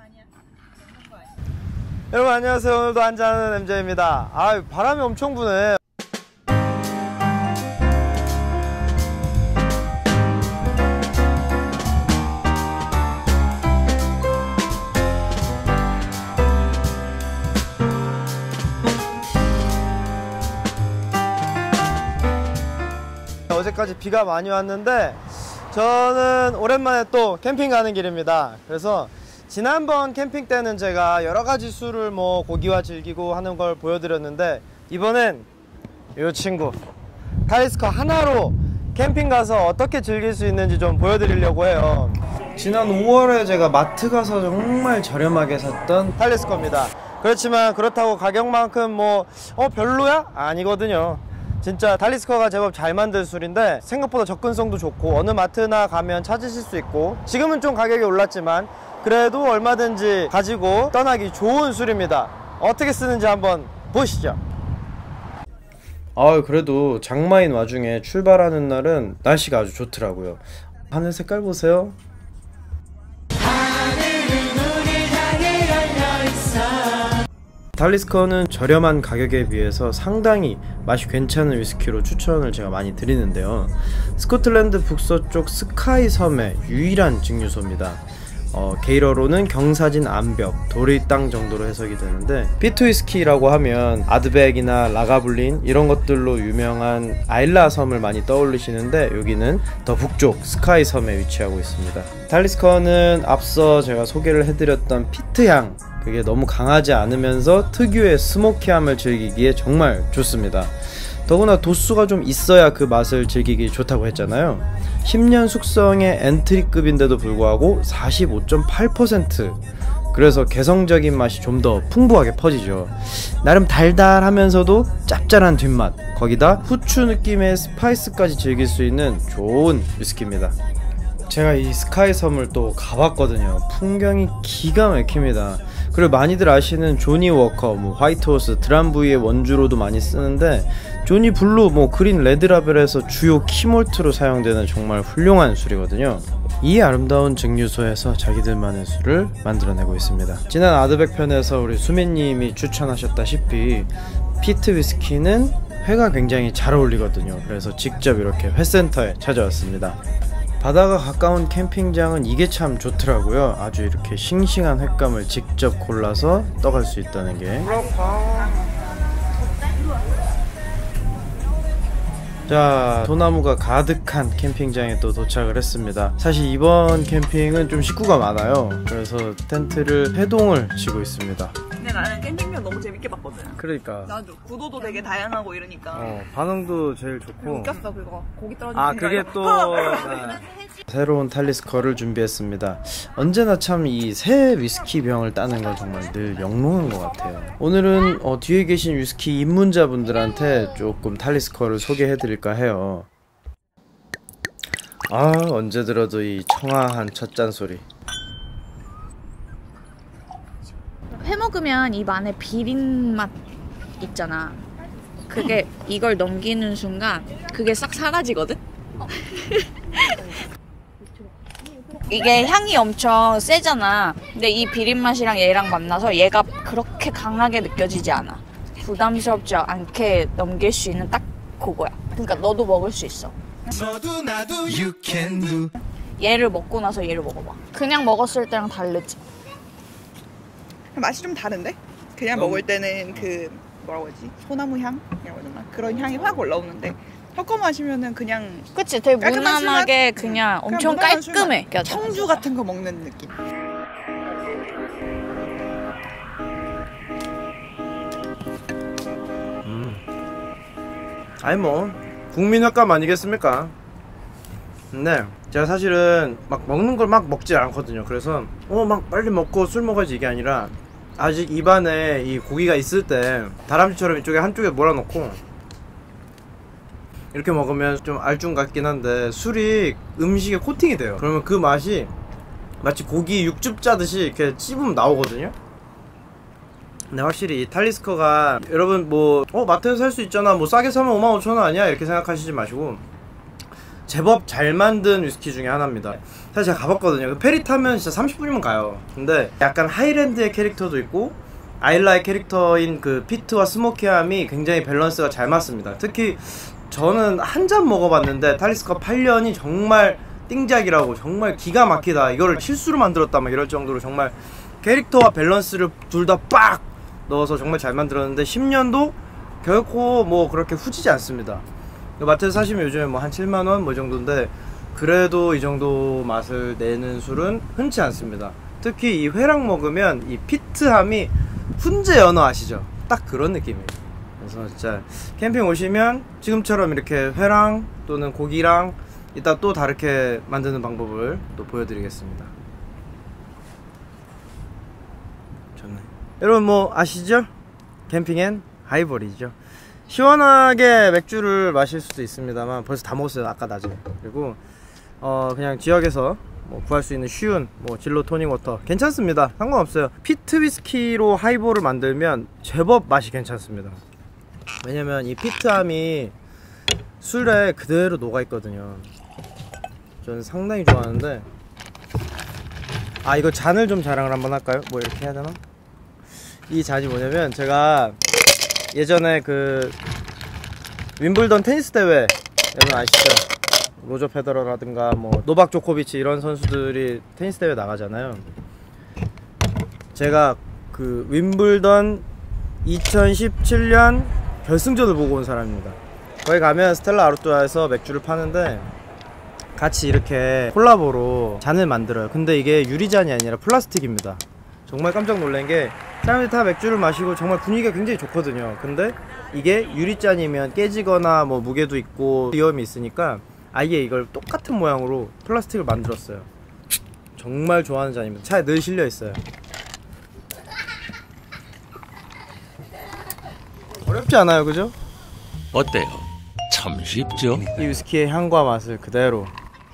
여러분 안녕하세요. 오늘도 한잔하는 MJ입니다. 아, 바람이 엄청 부네. 어제까지 비가 많이 왔는데 저는 오랜만에 또 캠핑 가는 길입니다. 그래서 지난번 캠핑 때는 제가 여러가지 술을 고기와 즐기고 하는 걸 보여드렸는데, 이번엔 이 친구 탈리스커 하나로 캠핑 가서 어떻게 즐길 수 있는지 좀 보여드리려고 해요. 지난 5월에 제가 마트 가서 정말 저렴하게 샀던 탈리스커입니다. 그렇지만 그렇다고 가격만큼 별로야? 아니거든요. 진짜 탈리스커가 제법 잘 만든 술인데 생각보다 접근성도 좋고 어느 마트나 가면 찾으실 수 있고, 지금은 좀 가격이 올랐지만 그래도 얼마든지 가지고 떠나기 좋은 술입니다. 어떻게 쓰는지 한번 보시죠. 그래도 장마인 와중에 출발하는 날은 날씨가 아주 좋더라고요. 하늘 색깔 보세요. 탈리스커는 저렴한 가격에 비해서 상당히 맛이 괜찮은 위스키로 추천을 제가 많이 드리는데요. 스코틀랜드 북서쪽 스카이 섬의 유일한 증류소입니다. 게일어로는 경사진 암벽, 돌의 땅 정도로 해석이 되는데, 피트 위스키라고 하면 아드백이나 라가블린 이런 것들로 유명한 아일라 섬을 많이 떠올리시는데, 여기는 더 북쪽 스카이 섬에 위치하고 있습니다. 탈리스커는 앞서 제가 소개를 해드렸던 피트향, 그게 너무 강하지 않으면서 특유의 스모키함을 즐기기에 정말 좋습니다. 더구나 도수가 좀 있어야 그 맛을 즐기기 좋다고 했잖아요. 10년 숙성의 엔트리급인데도 불구하고 45.8%, 그래서 개성적인 맛이 좀 더 풍부하게 퍼지죠. 나름 달달하면서도 짭짤한 뒷맛, 거기다 후추 느낌의 스파이스까지 즐길 수 있는 좋은 위스키입니다. 제가 이 스카이 섬을 또 가봤거든요. 풍경이 기가 막힙니다. 그리고 많이들 아시는 조니 워커, 화이트호스, 드람부이의 원주로도 많이 쓰는데, 조니 블루, 그린 레드라벨에서 주요 키몰트로 사용되는 정말 훌륭한 술이거든요. 이 아름다운 증류소에서 자기들만의 술을 만들어내고 있습니다. 지난 아드백 편에서 우리 수민님이 추천하셨다시피 피트 위스키는 회가 굉장히 잘 어울리거든요. 그래서 직접 이렇게 회센터에 찾아왔습니다. 바다가 가까운 캠핑장은 이게 참 좋더라고요. 아주 이렇게 싱싱한 횟감을 직접 골라서 떠갈 수 있다는 게. 자, 소나무가 가득한 캠핑장에 또 도착을 했습니다. 사실 이번 캠핑은 좀 식구가 많아요. 그래서 텐트를 해동을 치고 있습니다. 근데 나는 캠핑편 너무 재밌게 봤거든. 그러니까 나도 구도도 되게 다양하고 이러니까 반응도 제일 좋고. 웃겼어. 그거 고기 떨어지는 그게 또 새로운 탈리스커를 준비했습니다. 언제나 참 이 새 위스키 병을 따는 건 정말 늘 영롱한 것 같아요. 오늘은 뒤에 계신 위스키 입문자분들한테 조금 탈리스커를 소개해드릴까 해요. 언제 들어도 이 청아한 첫 잔소리. 회 먹으면 입 안에 비린 맛 있잖아. 그게 이걸 넘기는 순간 그게 싹 사라지거든? 이게 향이 엄청 세잖아. 근데 이 비린 맛이랑 얘랑 만나서 얘가 그렇게 강하게 느껴지지 않아. 부담스럽지 않게 넘길 수 있는 딱 그거야. 그러니까 너도 먹을 수 있어. 얘를 먹고 나서 얘를 먹어봐. 그냥 먹었을 때랑 다르지? 맛이 좀 다른데? 그냥 먹을 때는 그 뭐라고 하지? 소나무 향? 그런 향이 확 올라오는데 섞어 마시면은 그냥 그치? 되게 무난하게 그냥 엄청 깔끔해. 청주 같은 거 먹는 느낌. 국민 횟감 아니겠습니까? 근데 제가 사실은 막 먹는 걸 막 먹지 않거든요. 그래서 막 빨리 먹고 술 먹어야지 이게 아니라, 아직 입안에 이 고기가 있을 때 다람쥐처럼 이쪽에 한쪽에 몰아넣고 이렇게 먹으면 좀 알중 같긴 한데 술이 음식에 코팅이 돼요. 그러면 그 맛이 마치 고기 육즙 짜듯이 이렇게 씹으면 나오거든요. 근데 확실히 이 탈리스커가, 여러분 마트에서 살 수 있잖아, 싸게 사면 55,000원 아니야? 이렇게 생각하시지 마시고 제법 잘 만든 위스키 중에 하나입니다. 사실 제가 가봤거든요. 그 페리 타면 진짜 30분이면 가요. 근데 약간 하이랜드의 캐릭터도 있고 아일라의 캐릭터인 그 피트와 스모키함이 굉장히 밸런스가 잘 맞습니다. 특히 저는 한 잔 먹어봤는데 탈리스커 8년이 정말 띵작이라고, 정말 기가 막히다, 이거를 실수로 만들었다 막 이럴 정도로 정말 캐릭터와 밸런스를 둘 다 빡 넣어서 정말 잘 만들었는데 10년도 결코 뭐 그렇게 후지지 않습니다. 마트에서 사시면 요즘에 뭐 한 7만원 뭐 정도인데 그래도 이 정도 맛을 내는 술은 흔치 않습니다. 특히 이 회랑 먹으면 이 피트함이 훈제 연어 아시죠? 딱 그런 느낌이에요. 그래서 진짜 캠핑 오시면 지금처럼 이렇게 회랑 또는 고기랑 이따 또 다르게 만드는 방법을 또 보여드리겠습니다. 좋네. 여러분 뭐 아시죠? 캠핑엔 하이볼이죠. 시원하게 맥주를 마실 수도 있습니다만 벌써 다 먹었어요, 아까 낮에. 그리고 그냥 지역에서 뭐 구할 수 있는 쉬운 뭐 진로 토닉 워터 괜찮습니다. 상관없어요. 피트 위스키로 하이볼을 만들면 제법 맛이 괜찮습니다. 왜냐면 이 피트함이 술에 그대로 녹아있거든요. 저는 상당히 좋아하는데, 아 이거 잔을 좀 자랑을 한번 할까요? 뭐 이렇게 해야 되나? 이 잔이 뭐냐면 제가 예전에 그 윈블던 테니스 대회 여러분 아시죠? 로저 페더러라든가 뭐 노박 조코비치 이런 선수들이 테니스 대회 나가잖아요. 제가 그 윈블던 2017년 결승전을 보고 온 사람입니다. 거기 가면 스텔라 아루뚜아에서 맥주를 파는데 같이 이렇게 콜라보로 잔을 만들어요. 근데 이게 유리잔이 아니라 플라스틱입니다. 정말 깜짝 놀란 게 사람들이 다 맥주를 마시고 정말 분위기가 굉장히 좋거든요. 근데 이게 유리잔이면 깨지거나 뭐 무게도 있고 위험이 있으니까 아예 이걸 똑같은 모양으로 플라스틱을 만들었어요. 정말 좋아하는 잔입니다. 차에 늘 실려 있어요. 어렵지 않아요, 그죠? 어때요? 참 쉽죠? 이 위스키의 향과 맛을 그대로.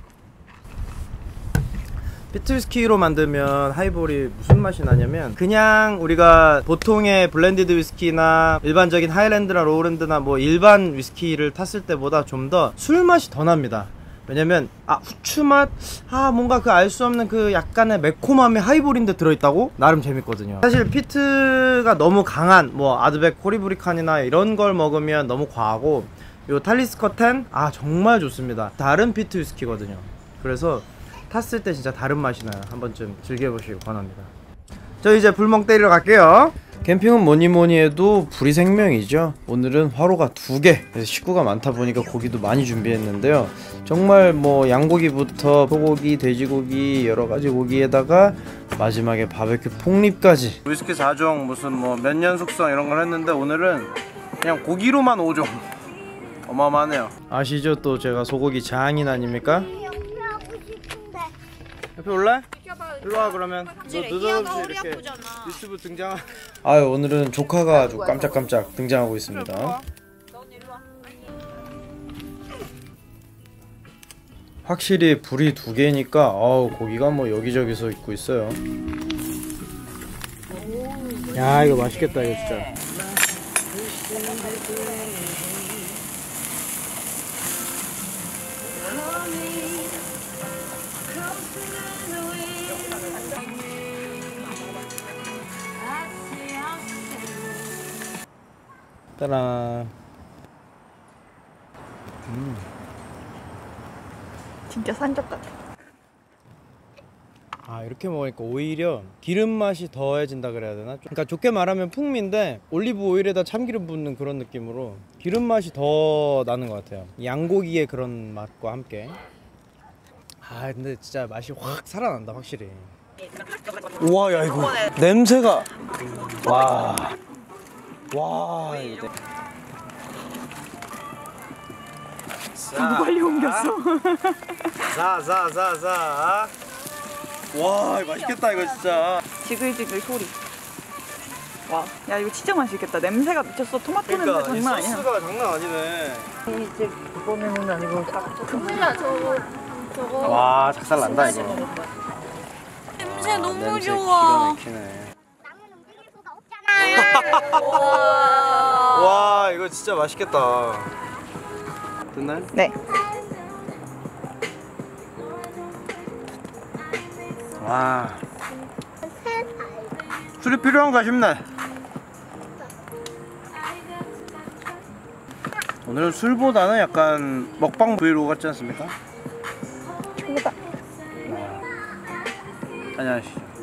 피트 위스키로 만들면 하이볼이 무슨 맛이 나냐면 그냥 우리가 보통의 블렌디드 위스키나 일반적인 하이랜드나 로우랜드나 뭐 일반 위스키를 탔을 때보다 좀 더 술 맛이 더 납니다. 왜냐면 후추 맛, 뭔가 그 알 수 없는 그 약간의 매콤함이 하이볼인데 들어있다고? 나름 재밌거든요. 사실 피트가 너무 강한 뭐 아드백 코리브리칸이나 이런 걸 먹으면 너무 과하고, 요 탈리스커 10 정말 좋습니다. 다른 피트 위스키거든요. 그래서 탔을 때 진짜 다른 맛이 나요. 한 번쯤 즐겨보시길 권합니다. 저 이제 불멍 때리러 갈게요. 캠핑은 뭐니뭐니 해도 불이 생명이죠. 오늘은 화로가 2개, 그래서 식구가 많다 보니까 고기도 많이 준비했는데요. 정말 뭐 양고기부터 소고기, 돼지고기, 여러가지 고기에다가 마지막에 바베큐 폭립까지, 위스키 4종 무슨 뭐 몇 년 숙성 이런 걸 했는데 오늘은 그냥 고기로만 5종. 어마어마하네요. 아시죠? 또 제가 소고기 장인 아닙니까? 옆에 올래? 일로와. 그러면 너 느닷없이 이렇게 유튜브 등장. 아유, 오늘은 조카가 아주 깜짝깜짝 등장하고 있습니다. 확실히 불이 2개니까 고기가 뭐 여기저기서 있고 있어요. 야, 이거 맛있겠다 이거 진짜. 따란. 진짜 산적 같아. 이렇게 먹으니까 오히려 기름 맛이 더해진다 그래야 되나? 그러니까 좋게 말하면 풍미인데 올리브 오일에다 참기름 붓는 그런 느낌으로 기름 맛이 더 나는 것 같아요. 양고기의 그런 맛과 함께. 근데 진짜 맛이 확 살아난다 확실히. 우와, 야 이거 냄새가. 와 이거. 너무 빨리 옮겼어. 자. 와, 맛있겠다 이거 진짜. 지글지글 소리. 와, 야 이거 진짜 맛있겠다. 냄새가 미쳤어. 토마토 냄새 장난 아니야. 소스가 장난 아니네. 이제 그거는 아니고 그거야 저거. 와, 작살 난다 이거. 냄새 너무 냄새 좋아. 기가 막히네. 와. 와, 이거 진짜 맛있겠다. 됐나요? 네. 와, 술이 필요한가 싶네. 오늘은 술보다는 약간 먹방 브이로그 같지 않습니까? 친구다. 안녕하시죠.